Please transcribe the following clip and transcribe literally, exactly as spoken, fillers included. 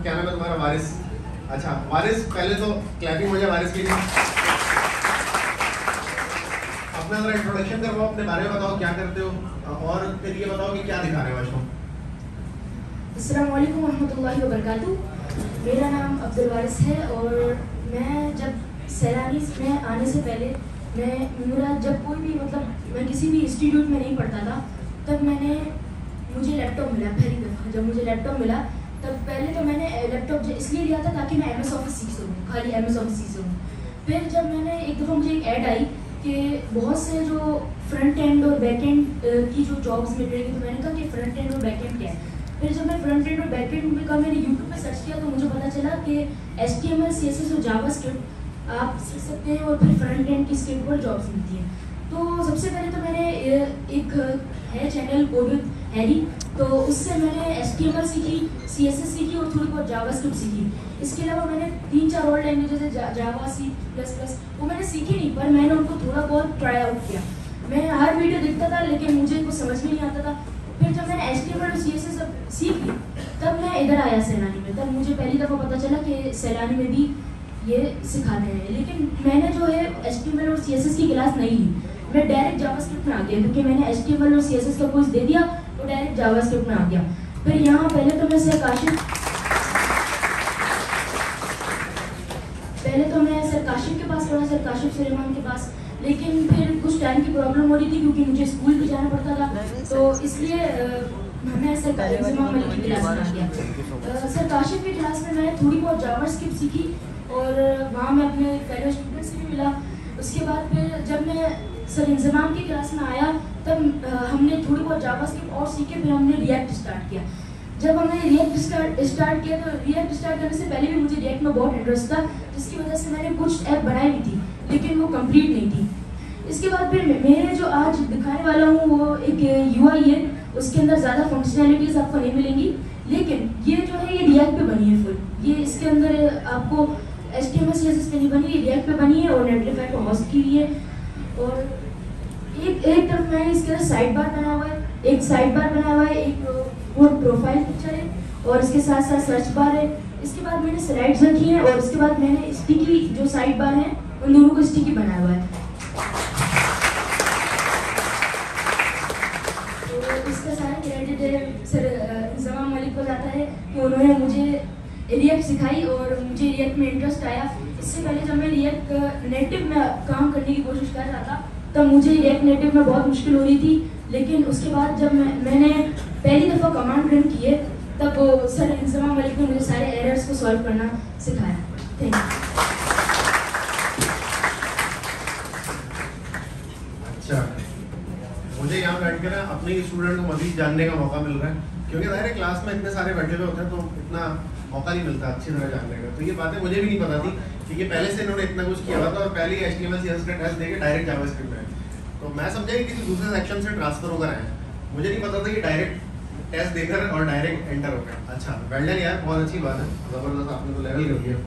क्या नाम है तुम्हारा? वारिस। अच्छा वारिस, पहले तो क्लैपिंग हो जाए वारिस के लिए। अपना जरा इंट्रोडक्शन करवाओ, अपने बारे में बताओ क्या करते हो, और फिर ये बताओ कि क्या दिखा रहे हो आज तुम। अस्सलाम वालेकुम रहमतुल्लाहि व बरकातुहू। मेरा नाम अब्दुल वारिस है और मैं जब सैलानी में आने से पहले मैं मेरा जब कोई भी मतलब मैं किसी भी इंस्टीट्यूट में नहीं पढ़ता था, तब मैंने मुझे लैपटॉप मिला पहली दफ़ा। जब मुझे लैपटॉप मिला तब पहले तो मैंने लैपटॉप इसलिए लिया था ताकि मैं एम एस ऑफिस सीख सकूँ, खाली एम एस ऑफिस सीख सकूँ। फिर जब मैंने एक दफ़ा मुझे एक ऐड आई कि बहुत से जो फ्रंट एंड और बैक एंड की जो जॉब्स मिल रही थी, तो मैंने कहा कि फ्रंट एंड और बैक एंड क्या है। फिर जब मैं फ्रंट एंड और बैक एंड का मैंने यूट्यूब पे सर्च किया तो मुझे पता चला कि H T M L C S S और जावास्क्रिप्ट आप सीख सकते हैं और फिर फ्रंट एंड की स्किल पर जॉब्स मिलती हैं। तो सबसे पहले तो मैंने एक है चैनल कोड विद हैरी, तो उससे मैंने एच टी एम एल सीखी, सी एस एस सीखी और थोड़ी बहुत जावास्क्रिप्ट सीखी। इसके अलावा मैंने तीन चार और लैंग्वेजेस है जा, जावा सी प्लस प्लस वो मैंने सीखी नहीं, पर मैंने उनको थोड़ा बहुत ट्राई आउट किया। मैं हर वीडियो देखता था लेकिन मुझे कुछ समझ में नहीं आता था। फिर जब मैंने एच टी एम एल और सी एस एस सीख ली तब मैं इधर आया सैलानी में। तब मुझे पहली दफ़ा पता चला कि सैलानी में भी ये सिखाते हैं, लेकिन मैंने जो है एच टी एम एल और सी एस एस की क्लास नहीं ली, मैं डायरेक्ट जावास्क्रिप्ट में आ गया क्योंकि मैंने एच टी एम एल और सी एस एस का कोर्स दे दिया तो डायरेक्ट जावास्क्रिप्ट में आ गया। फिर यहाँ पहले तो मैं सर काशिफ पहले तो मैं सर काशिफ के पास पढ़ा, सर काशिफ सुलेमान के पास, लेकिन फिर कुछ टाइम की प्रॉब्लम हो रही थी क्योंकि मुझे स्कूल भी जाना पड़ता था, तो इसलिए मैं सर इंजमाम मलिक की क्लास में आ गया। सर काशिफ की क्लास में मैंने थोड़ी बहुत जावास्क्रिप्ट सीखी और वहाँ मैं अपने फेलो स्टूडेंट से भी मिला। उसके बाद फिर जब मैं सर इंजमाम की क्लास में आया तब हमने थोड़ी बहुत जावास्क्रिप्ट और सीखे, फिर हमने रिएक्ट स्टार्ट किया। जब हमने रिएक्ट स्टार्ट स्टार्ट किया तो रिएक्ट स्टार्ट करने से पहले भी मुझे रिएक्ट में बहुत इंटरेस्ट था, जिसकी वजह से मैंने कुछ ऐप बनाई भी थी लेकिन वो कंप्लीट नहीं थी। इसके बाद फिर मेरे जो आज दिखाने वाला हूँ वो एक यू आई है, उसके अंदर ज़्यादा फंक्शनैलिटीज़ आपको नहीं मिलेंगी, लेकिन ये जो है ये रिएक्ट पे बनी है फुल। ये इसके अंदर आपको H T M L C S S पे नहीं बनी, ये रिएक्ट पे बनी है और नेटलिफाई को होस्ट की हुई है। और एक एक तरफ मैंने इसके अंदर साइड बार बना हुआ है, एक साइड बार बना हुआ है, एक वो प्रोफाइल पिक्चर है और इसके साथ साथ सर्च बार है। इसके बाद मैंने स्लाइड्स रखी हैं और इसके बाद मैंने स्टिकी जो साइड बार है उन दोनों को स्टिकी बनाया हुआ है। तो इसका सारा क्रेडिट सर इंजमाम मलिक को जाता है कि उन्होंने मुझे रिएक्ट सिखाई और मुझे रिएक्ट में इंटरेस्ट आया। इससे पहले जब मैं रिएक्ट नेटिव में काम करने की कोशिश कर रहा था तब मुझे रिएक्ट नेटिव में बहुत मुश्किल हो रही थी, लेकिन उसके बाद जब मैं मैंने पहली दफ़ा कमांड रन किए तब सर इंजमाम मलिक ने मुझे सारे एरर्स को सॉल्व करना सिखाया। Thank you. अच्छा, मुझे यहाँ बैठ कर ना अपने स्टूडेंट को मज़ीद जानने का मौका मिल रहा है, क्योंकि ज़ाहिर है क्लास में इतने सारे बैठे हुए होते हैं तो इतना मौका नहीं मिलता अच्छी तरह जानने का। तो ये बातें मुझे भी नहीं पता थी कि ये पहले से इन्होंने इतना कुछ किया हुआ था और पहले H T M L C S S का टेस्ट देके डायरेक्ट जावास्क्रिप्ट है। तो मैं समझा कि किसी दूसरे सेक्शन से ट्रांसफर होकर आए, मुझे नहीं पता था कि डायरेक्ट टेस्ट देकर और डायरेक्ट एंटर हो गया। अच्छा वेल डन यार, बहुत अच्छी बात है, ज़बरदस्त, आपने तो लेवल कर दिया।